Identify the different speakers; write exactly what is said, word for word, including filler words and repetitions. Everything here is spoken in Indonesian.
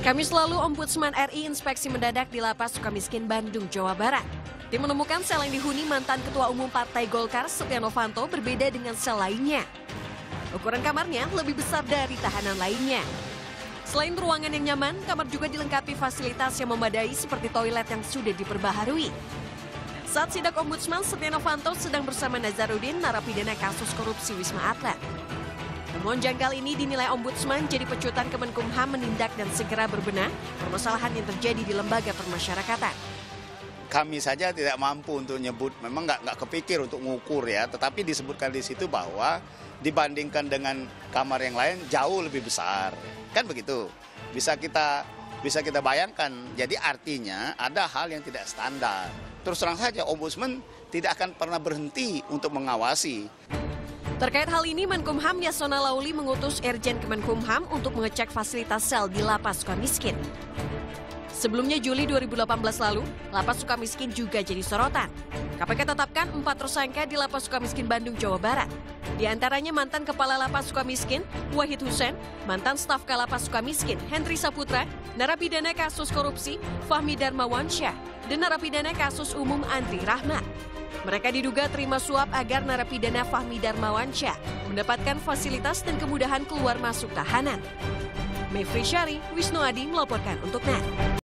Speaker 1: Kamis lalu, Ombudsman R I inspeksi mendadak di Lapas Sukamiskin, Bandung, Jawa Barat. Tim menemukan sel yang dihuni mantan Ketua Umum Partai Golkar, Setia Novanto, berbeda dengan sel lainnya. Ukuran kamarnya lebih besar dari tahanan lainnya. Selain ruangan yang nyaman, kamar juga dilengkapi fasilitas yang memadai seperti toilet yang sudah diperbaharui. Saat sidak Ombudsman, Setia Novanto sedang bersama Nazarudin, narapidana kasus korupsi Wisma Atlet. Temuan janggal ini dinilai Ombudsman jadi pecutan Kemenkumham menindak dan segera berbenah permasalahan yang terjadi di lembaga permasyarakatan.
Speaker 2: Kami saja tidak mampu untuk nyebut, memang nggak nggak kepikir untuk mengukur ya, tetapi disebutkan di situ bahwa dibandingkan dengan kamar yang lain jauh lebih besar, kan begitu? Bisa kita bisa kita bayangkan. Jadi artinya ada hal yang tidak standar. Terus terang saja, Ombudsman tidak akan pernah berhenti untuk mengawasi.
Speaker 1: Terkait hal ini, Menkumham Yasona Lauli mengutus Irjen Kemenkumham untuk mengecek fasilitas sel di Lapas Sukamiskin. Sebelumnya Juli dua ribu delapan belas lalu, Lapas Sukamiskin juga jadi sorotan. K P K tetapkan empat tersangka di Lapas Sukamiskin, Bandung, Jawa Barat. Di antaranya mantan Kepala Lapas Sukamiskin, Wahid Hussein, mantan staf Kalapas Sukamiskin, Henry Saputra, narapidana kasus korupsi, Fahmi Darmawansyah, dan narapidana kasus umum Andri Rahmat. Mereka diduga terima suap agar narapidana Fahmi Darmawansyah mendapatkan fasilitas dan kemudahan keluar masuk tahanan. Mevri Syari, Wisnu Adi melaporkan untuk N E T.